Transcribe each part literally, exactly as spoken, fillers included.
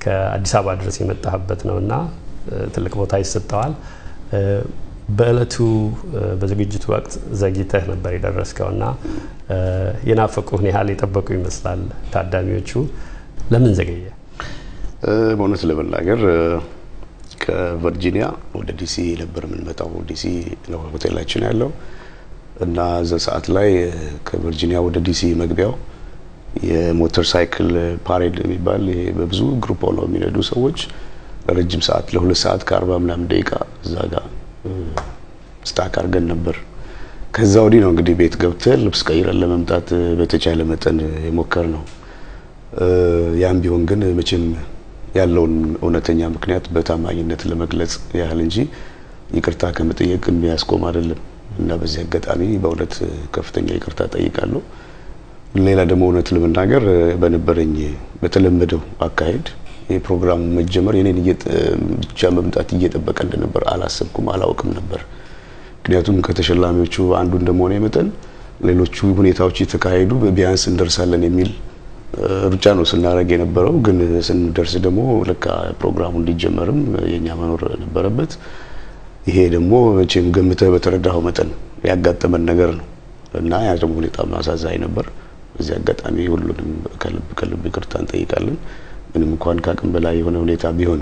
ከአዲስ አበባ ድረስ የመጣህበት ነውና ትልቅ ቦታ ይሰጣዋል በእለቱ በዝግጅቱ ወቅት ዘግይተህ ነበር የደረስከውና የናፈቁህን ያህል የጠበቁ ይመስላል ታዳሚዎቹ ለምን ዘገየ በእውነት ለመናገር ከቨርጂኒያ ወደ ዲሲ ነበር የምንመጣው ዲሲ ነው ሆቴላችን ያለው እና እዛ ሰዓት ላይ ከቨርጂኒያ ወደ ዲሲ መግቢያው የሞተር ሳይክል ፓሬድ የሚባል በብዙ ግሩፕ ሆነው የሚነዱ ሰዎች ለረጅም ሰዓት ለሁለት ሰዓት ከአርባ ምናምን ደቂቃ እዛ ጋር ስታክ አድርገን ነበር ከዛ ወዲህ ነው እንግዲህ ቤት ገብተን ልብስ ቀይረን ለመምጣት በተቻለ መጠን የሞከር ነው ያም ቢሆን ግን መቼም ያለውን እውነተኛ ምክንያት በታማኝነት ለመግለጽ ያህል እንጂ ይቅርታ ከመጠየቅ የሚያስቆም አይደለም እና በዚህ አጋጣሚ በእውነት ከፍተኛ ይቅርታ ጠይቃለሁ ሌላ ደግሞ እውነት ለመናገር በነበረኝ በተለመደው አካሄድ የፕሮግራሙ መጀመር የኔን ብቻ መምጣት እየተጠበቀ እንደነበር አላሰብኩም አላውቅም ነበር ምክንያቱም ከተሸላሚዎቹ አንዱ እንደሆነ የመጠን ሌሎቹ ሁኔታዎች የተካሄዱ ቢያንስ እንደርሳለን የሚል ሩጫ ነው ስናረግ የነበረው ግን ስንደርስ ደግሞ ለካ ፕሮግራሙ እንዲጀመርም የኛ መኖር ነበረበት ይሄ ደግሞ እቺም ገምተህ በተረዳው መጠን ያጋጠመን ነገር ነው እና ያ ደግሞ በጣም አሳዛኝ ነበር እዚህ አጋጣሚ ሁሉንም ከልብ ከልብ ይቅርታ እንጠይቃለን ምንም እንኳን ካቅም በላይ የሆነ ሁኔታ ቢሆን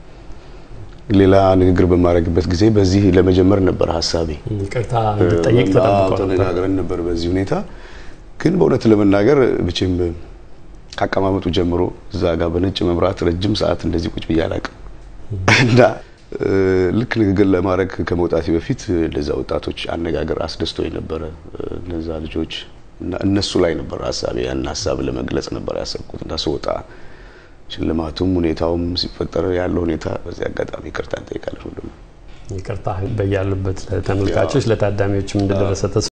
ሌላ ንግግር በማረግበት ጊዜ በዚህ ለመጀመር ነበር ሐሳቤ ይቅርታ እንድጠይቅ ተነጋግረን ነበር በዚህ ሁኔታ ግን በእውነት ለመናገር ብቻም ካቀማመጡ ጀምሮ እዛ ጋር በነጭ መብራት ረጅም ሰዓት እንደዚህ ቁጭ ብያላቅ እና ልክ ንግግር ለማድረግ ከመውጣት በፊት ለዛ ወጣቶች አነጋገር አስደስቶኝ ነበር እነዛ ልጆች እነሱ ላይ ነበር ሐሳቤ ያን ሐሳብ ለመግለጽ ነበር ያሰብኩት እና ስወጣ ሽልማቱም ሁኔታውም ሲፈጠር ያለው ሁኔታ በዚህ አጋጣሚ ይቅርታ እንጠይቃለን ሁሉ ይቅርታ በያሉበት ለተመልካቾች ለታዳሚዎችም እንደደረሰ